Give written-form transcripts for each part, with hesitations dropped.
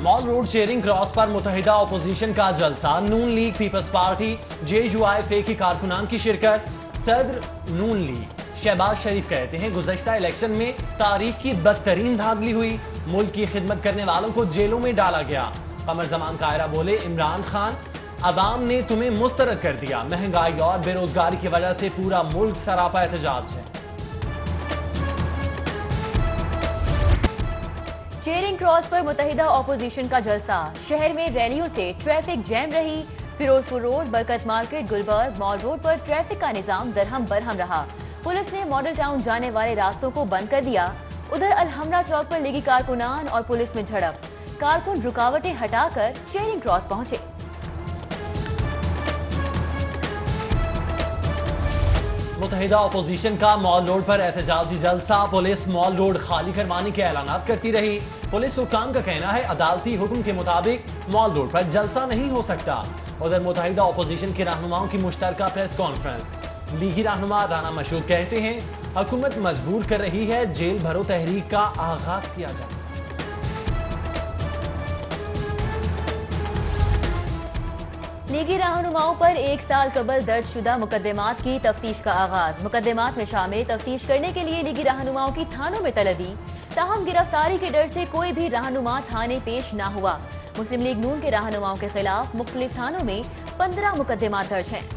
Mall road chairing cross पर मुतहिदा opposition का जलसा, Noon league peoples party JUIF की कारकुनान की शिरकत। सदर नून लीग शहबाज शरीफ कहते हैं गुज़श्ता इलेक्शन में तारीख की बदतरीन धांधली हुई, मुल्क की खिदमत करने वालों को जेलों में डाला गया। कमर जमान कायरा बोले इमरान खान अवाम ने तुम्हें मुस्तरद कर दिया, महंगाई और बेरोजगारी की वजह से पूरा मुल्क सरापा एहतजाज है। चेयरिंग क्रॉस पर मुतहिदा अपोजिशन का जलसा, शहर में रैलियों से ट्रैफिक जैम रही। Ferozepur road, Barkat market, Gulberg mall road पर ट्रैफिक का निजाम दरहम बरहम रहा। पुलिस ने मॉडल टाउन जाने वाले रास्तों को बंद कर दिया। उधर अलहमरा चौक पर लगी कारकुनान और पुलिस में झड़प, कारकुन रुकावटें हटाकर चेयरिंग क्रॉस पहुंचे। मुतहिदा अपोजिशन का मॉल रोड पर एहतजाजी जलसा, पुलिस मॉल रोड खाली करवाने के ऐलानात करती रही। पुलिस हुकाम का कहना है अदालती हुक्म के मुताबिक मॉल रोड पर जलसा नहीं हो सकता। उधर मुतहिदा अपोजिशन के रहनुमाओं की मुश्तरका प्रेस कॉन्फ्रेंस, लीगी रहनुमा राना मशहूद कहते हैं हुकूमत मजबूर कर रही है जेल भरो तहरीक का आगाज किया जाए। लीगी रहनुमाओं पर 1 साल कबल दर्ज शुदा मुकदमात की तफ्तीश का आगाज। मुकदमात में शामिल तफ्तीश करने के लिए लीगी रहनुमाओं की थानों में तलबी, ताहम गिरफ्तारी के डर से कोई भी रहनुमा थाने पेश न हुआ। मुस्लिम लीग नून के रहनुमाओं के खिलाफ मुख्तलिफ थानों में 15 मुकदमात दर्ज हैं।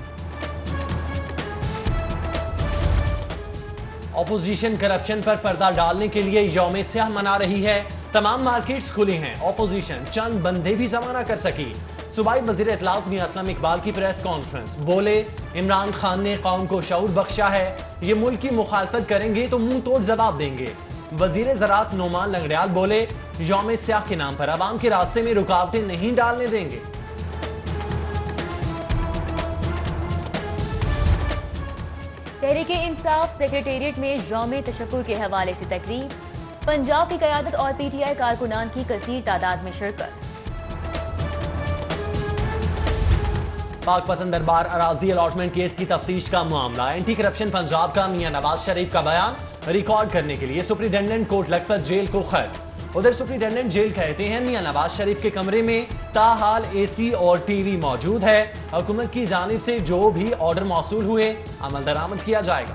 अपोजिशन करप्शन पर पर्दा डालने के लिए यौम स्याह मना रही है। तमाम मार्केट्स खुली हैं, अपोजिशन चंद बंदे भी जमा न कर सकी। सूबाई वजीर इत्तलात मियां असलम इकबाल की प्रेस कॉन्फ्रेंस, बोले इमरान खान ने कौम को शऊर बख्शा है, ये मुल्क की मुखालफत करेंगे तो मुंह तोड़ जवाब देंगे। वजीर ज़राअत नोमान लंगड़ियाल बोले यौम स्याह के नाम पर अवाम के रास्ते में रुकावटें नहीं डालने देंगे। तहरीक इंसाफ सेक्रेटेरिएट में यौम तशक्कुर के हवाले से तकरीब, पंजाब की क़यादत और PTI कारकुनान की कसीर तादाद में शिरकत। पाक पतन दरबार अराजी अलॉटमेंट केस की तफ्तीश का मामला, एंटी करप्शन पंजाब का मियां नवाज शरीफ का बयान रिकॉर्ड करने के लिए सुप्रिंटेंडेंट कोट लखपत जेल को खत। उधर सुप्रिंटेंडेंट जेल कहते हैं मियां नवाज शरीफ के कमरे में ताहाल AC और TV मौजूद है। हुकूमत की जानिब से जो भी ऑर्डर मौसूल हुए अमल दरामद किया जाएगा।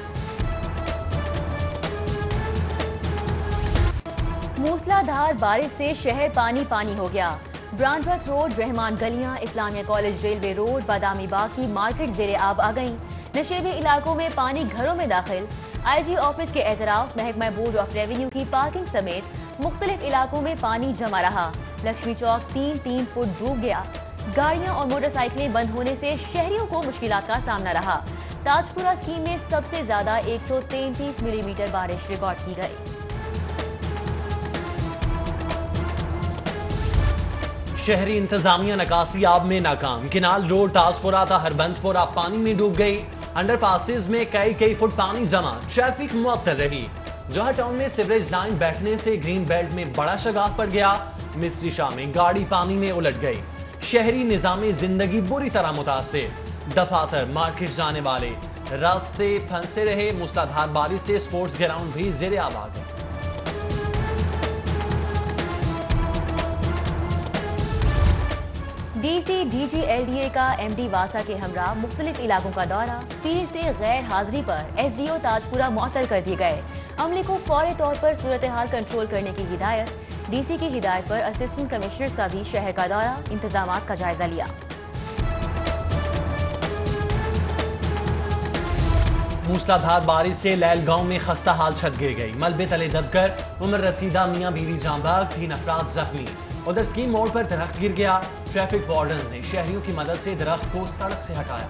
मूसलाधार बारिश से शहर पानी पानी हो गया। ब्रांडवर्थ रोड, रहमान गलियां, Islamia college, railway road, Badami Bagh की मार्केट जेरे आब आ गईं। नशेबी इलाकों में पानी घरों में दाखिल। IG ऑफिस के एतराफ, महकमा बोर्ड ऑफ रेवेन्यू की पार्किंग समेत मुख्तलिफ इलाकों में पानी जमा रहा। लक्ष्मी चौक 3 फुट डूब गया। गाड़ियां और मोटरसाइकिलें बंद होने से शहरियों को मुश्किलात का सामना रहा। ताजपुरा स्कीम में सबसे ज्यादा 133 मिलीमीटर बारिश रिकॉर्ड की गई। शहरी इंतजामिया नकासी आब में नाकाम, किनाल रोड ताजपुरा था हरबंसपुरा पानी में डूब गई। अंडरपासेस में कई फुट पानी जमा, ट्रैफिक मुअत्तल रही। जौहर टाउन में सीवरेज लाइन बैठने से ग्रीन बेल्ट में बड़ा शगाफ पड़ गया। मिस्त्री शाह में गाड़ी पानी में उलट गई। शहरी निजाम जिंदगी बुरी तरह मुतासिर, दफातर मार्केट जाने वाले रास्ते फंसे रहे। मूसलाधार बारिश से स्पोर्ट्स ग्राउंड भी ज़ेरे आब आ गए। DC DG LDA का MD वासा के हमरा मुख्तलिफ इलाकों का दौरा, फील्ड से गैर हाजिरी पर SDO ताजपुरा मुअत्तल कर दिए गए। अमले को फौरी तौर पर सूरत हाल कंट्रोल करने की हिदायत। DC की हिदायत पर असिस्टेंट कमिश्नर का भी शहर का दौरा, इंतजामात का जायजा लिया। मूसलाधार बारिश से लैल गांव में खस्ता हाल छत गिर गई। मलबे तले दबकर उमर रसीदा मियां बीवी जांबाग, 3 अफराद जख्मी। उधर स्कीम मोड़ पर दरख्त गिर गया। ट्रैफिक वार्डन्स ने शहरियों की मदद से दरख्त को सड़क से हटाया।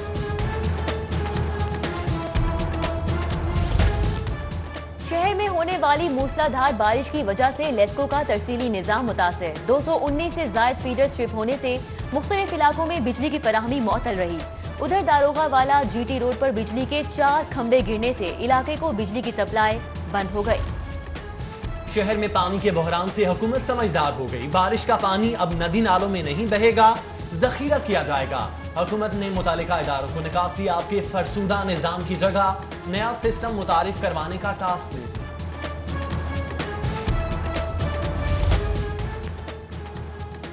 शहर में होने वाली मूसलाधार बारिश की वजह से लेस्को का तरसीली निजाम मुतासिर। 219 से जायद फीडर स्ट्रिप होने से मुख्तलिफ इलाकों में बिजली की फराहमी मुअत्तल रही। उधर दारोगा वाला GT रोड पर बिजली के 4 खंबे गिरने से इलाके को बिजली की सप्लाई बंद हो गई। शहर में पानी के बहरान से हुकूमत समझदार हो गई। बारिश का पानी अब नदी नालों में नहीं बहेगा, जखीरा किया जाएगा। हुकूमत ने मुतालिका इदारों को निकासी आपके फरसुदा निजाम की जगह नया सिस्टम मुतारिफ करवाने का टास्क दे दिया।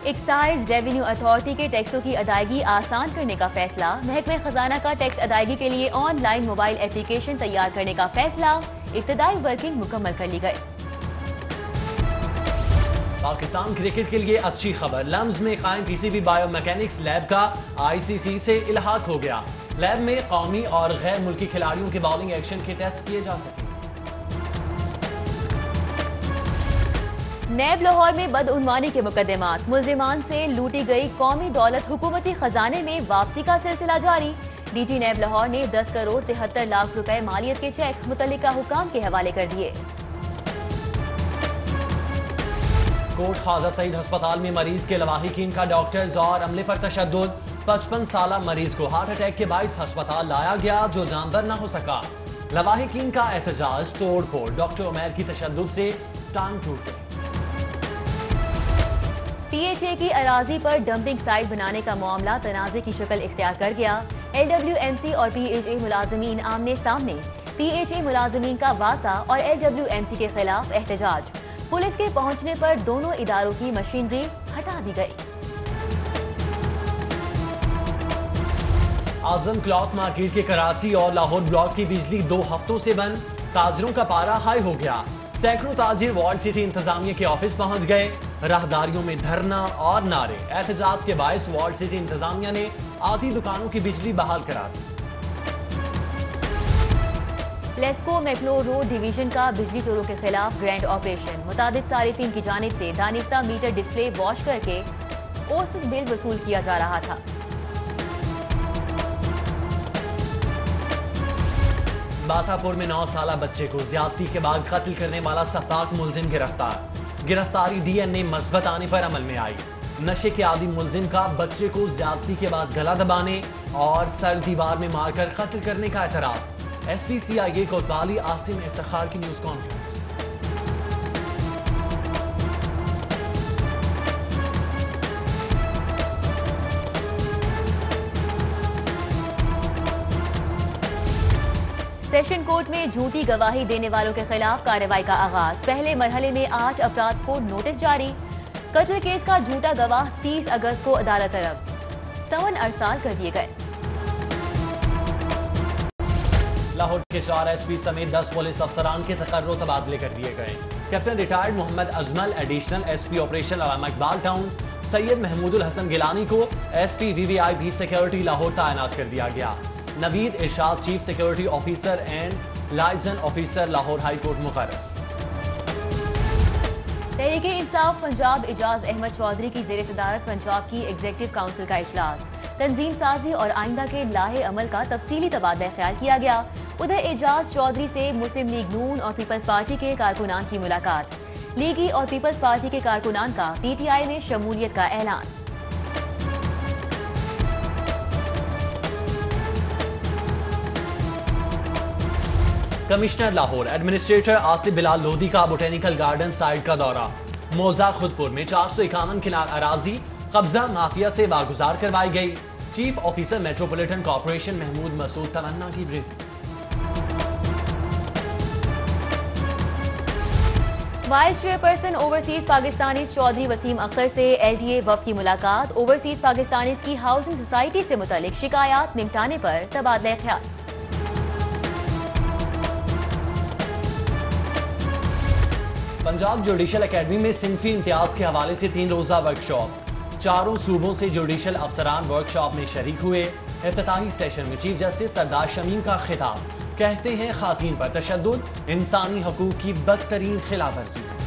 ایکسائز ریونیو اتھارٹی کے ٹیکسوں کی ادائیگی آسان کرنے کا فیصلہ، محکمہ خزانہ کا ٹیکس ادائیگی کے لیے آن لائن موبائل اپلیکیشن تیار کرنے کا فیصلہ، ابتدائی ورکنگ مکمل کر لی گئی۔ پاکستان کرکٹ کے لیے اچھی خبر، لمز میں قائم P C B biomechanics lab کا آئی سی سی سے الحاق ہو گیا۔ لیب میں قومی اور غیر ملکی کھلاڑیوں کے بالنگ ایکشن کے ٹیسٹ کیے جا سکیں۔ نیب لاہور میں بدعنوانی کے مقدمات، ملزمان سے لوٹی گئی قومی دولت حکومتی خزانے میں واپسی کا سلسلہ جاری۔ ڈی جی نیب لاہور نے 10 کروڑ 73 لاکھ روپے مالیت کے چیک متعلقہ حکام کے حوالے کر دیے۔ کوٹ خواجہ سعید ہسپتال میں مریض کے لواحقین کا ڈاکٹرز اور عملے پر تشدد، 55 سالہ مریض کو ہارٹ اٹیک کے باعث ہسپتال لایا گیا جو جانور نہ ہو سکا۔ لواحقین کا احتجاج، توڑ پھوڑ، ڈاکٹر عمیر کی تشدد سے ٹانگ ٹوٹ گئی۔ پی ایچ اے کی اراضی پر ڈمپنگ سائٹ بنانے کا معاملہ تنازع کی شکل اختیار کر گیا۔ ایل ڈبلیو ایم سی اور پی ایچ اے ملازمین آمنے سامنے، پی ایچ اے ملازمین کا واسطہ اور ایل ڈبلیو ایم سی کے خلاف احتجاج، پولیس کے پہنچنے پر دونوں اداروں کی مشینری ہٹا دی گئی۔ اعظم کلاتھ مارکیٹ کے کراچی اور لاہور بلاک کی بجلی 2 ہفتوں سے بند، تاجروں کا پارا ہائی ہو گیا۔ سینکڑوں تاجر وارڈ سٹی انتظامیہ کے آفس پہنچ گئے، راہداریوں میں دھرنا اور نعرے۔ احتجاج کے باعث وارڈ سٹی انتظامیہ نے آدھی دکانوں کی بجلی بحال کرا دی۔ لیسکو میکلور روڈ ڈویژن کا بجلی چوروں کے خلاف گرینڈ آپریشن، متعدد صارفین کی جانب سے دانستہ میٹر ڈسپلے واش کر کے اوسط بل وصول کیا جا رہا تھا۔ باتا پور میں 9 سالہ بچے کو زیادتی کے بعد قتل کرنے والا سفاک ملزم گرفتار، گرفتاری ڈی این اے مثبت آنے پر عمل میں آئی۔ نشے کے عادی ملزم کا بچے کو زیادتی کے بعد گلا دبانے اور سر دیوار میں مار کر قتل کرنے کا اعتراف۔ S P C I A Kotwali Asim Iftikhar کی نیوز کانفرنس۔ سیشن کورٹ میں جھوٹی گواہی دینے والوں کے خلاف کارروائی کا آغاز، پہلے مرحلے میں 8 افراد کو نوٹس جاری۔ قتل کیس کا جھوٹا گواہ 30 اگست کو عدالت طلب، سمن ارسال کر دیے گئے۔ لاہور کے 4 ایس پی سمیت 10 پولیس افسران کے تقرر و تبادلے کر دیے گئے۔ Captain retired Muhammad Ajmal additional S P operation Allama Iqbal town, Syed Mahmood ul-Hassan Gilani کو S P V V I P security Lahore تعینات کر دیا گیا۔ Naveed Irshad chief security officer and liaison officer Lahore high court مقرر۔ تحریک انصاف پنجاب اعجاز احمد چودھری کی زیر صدارت پنجاب کی ایگزیکٹو کونسل کا اجلاس، تنظیم سازی اور آئندہ کے لاہے عمل کا تفصیلی تبادلہ خیال کیا گیا۔ ادھر اعجاز چودھری سے مسلم لیگ نون اور پیپلز پارٹی کے کارکنان کی ملاقات، لیگی اور پیپلز پارٹی کے کارکنان کا پی ٹی آئی میں شمولیت کا اعلان۔ کمشنر لاہور ایڈمنسٹریٹر آصف بلال لودھی کا بوٹینیکل گارڈن سائٹ کا دورہ، موزہ خودپور میں 451 کنال اراضی قبضہ مافیا سے واگزار کروائی گئی۔ Chief officer metropolitan corporation Mahmood Masood Tamanna کی briefing. Vice chairperson overseas Pakistanis Chaudhry Waseem Akhtar سے ایل ڈی اے وفد کی ملاقات، اوورسیز پاکستانیز کی ہاؤسنگ سوسائٹی سے متعلق شکایات نمٹانے پر تبادلہ خیال۔ پنجاب جوڈیشل اکیڈمی میں صنفی امتیاز کے حوالے سے 3 روزہ ورکشاپ، 4 صوبوں سے جوڈیشل افسران ورکشاپ میں شریک ہوئے۔ افتتاحی سیشن میں چیف جسٹس سردار شمیم کا خطاب، کہتے ہیں خواتین پر تشدد انسانی حقوق کی بدترین خلاف ورزی ہے۔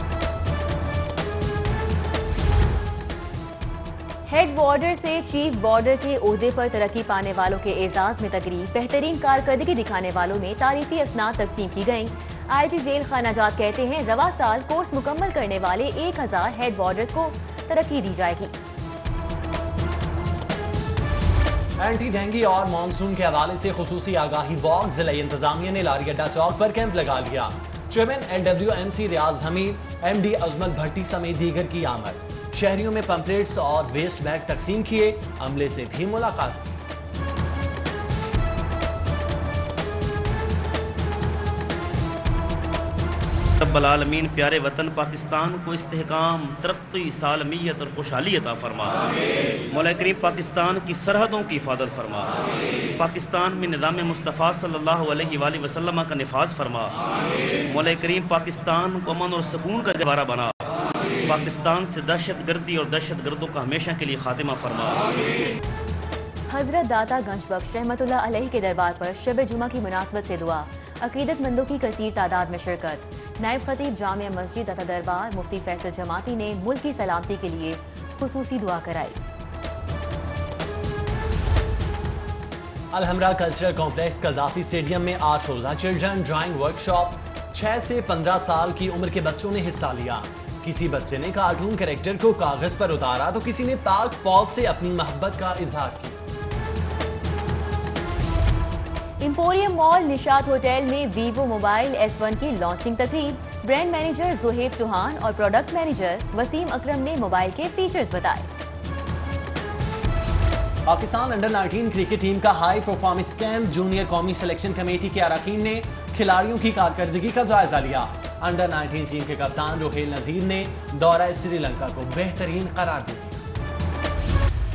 ہیڈ وارڈر سے چیف وارڈر کے عہدے پر ترقی پانے والوں کے اعزاز میں تقریب، بہترین کارکردگی دکھانے والوں میں تعریفی اسناد تقسیم کی گئیں۔ آئی جی جیل خانہ جات کہتے ہیں رواں سال کورس مکمل کرنے والے 1000 ہیڈ وارڈرز کو ترقی دی جائے گی۔ اینٹی ڈینگی اور مانسون کے حوالے سے خصوصی آگاہی واک، ضلع انتظامیہ نے لاری اڈا چوک پر کیمپ لگا لیا۔ Chairman L W M C Riaz Hameed, M D Ajmal Bhatti سمیت دیگر کی آمد، شہریوں میں پمفلیٹس اور ویسٹ بیگ تقسیم کیے، عملے سے بھی ملاقات کی۔ رب العالمین پیارے وطن پاکستان کو استحکام، ترقی، سالمیت اور خوشحالی عطا فرما۔ مولا کریم پاکستان کی سرحدوں کی حفاظت فرما۔ پاکستان میں نظام مصطفیٰ صلی اللہ علیہ وآلہ وسلم کا نفاذ فرما۔ مولا کریم پاکستان کو امن اور سکون کا گہوارہ بنا۔ پاکستان سے دہشت گردی اور دہشت گردوں کا ہمیشہ کے لیے خاتمہ فرما۔ حضرت داتا گنج بخش رحمت اللہ علیہ کے دربار پر شب جمعہ کی مناسبت سے دعا، عقیدت مندوں کی کثیر تعداد میں شرکت۔ نائب خطیب جامعہ مسجد داتا دربار مفتی فیصل جماعتی نے ملک کی سلامتی کے لیے خصوصی دعا کرائی۔ Alhamra cultural complex Qaddafi stadium میں 8 روزہ چلڈرن ڈرائنگ ورکشاپ، 6 سے 15 سال کی عمر کے بچوں نے حصہ لیا۔ کسی بچے نے کارٹون کریکٹر کو کاغذ پر اتارا تو کسی نے پاک فوج سے اپنی محبت کا اظہار کیا۔ ایمپوریم مال نشاط ہوٹل میں ویوو موبائل S1 کی لانچنگ تقریب، برانڈ مینیجر زہیب چوہان اور پروڈکٹ مینیجر وسیم اکرم نے موبائل کے فیچرز بتائے۔ پاکستان انڈر 19 کرکٹ ٹیم کا ہائی پرفارمنس کیمپ، جونیئر قومی سلیکشن کمیٹی کے اراکین نے کھلاڑیوں کی کارکردگی کا جائزہ لیا۔ انڈر 19 ٹیم کے کپتان روہیل نذیر نے دورہ سری لنکا کو بہترین قرار دیا۔